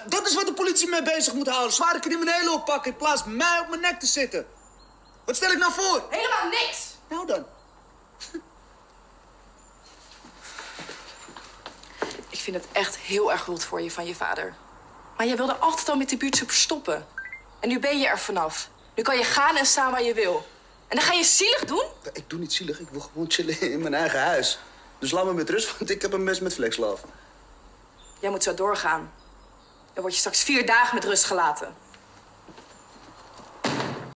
Dat is wat de politie mee bezig moet houden. Zware criminelen oppakken in plaats van mij op mijn nek te zitten. Wat stel ik nou voor? Helemaal niks! Nou dan. Ik vind het echt heel erg rot voor je van je vader. Maar jij wilde altijd al met die buurtsoep stoppen. En nu ben je er vanaf. Nu kan je gaan en staan waar je wil. En dan ga je zielig doen? Ja, ik doe niet zielig. Ik wil gewoon chillen in mijn eigen huis. Dus laat me met rust, want ik heb een mes met Flexlove. Jij moet zo doorgaan. Dan word je straks 4 dagen met rust gelaten.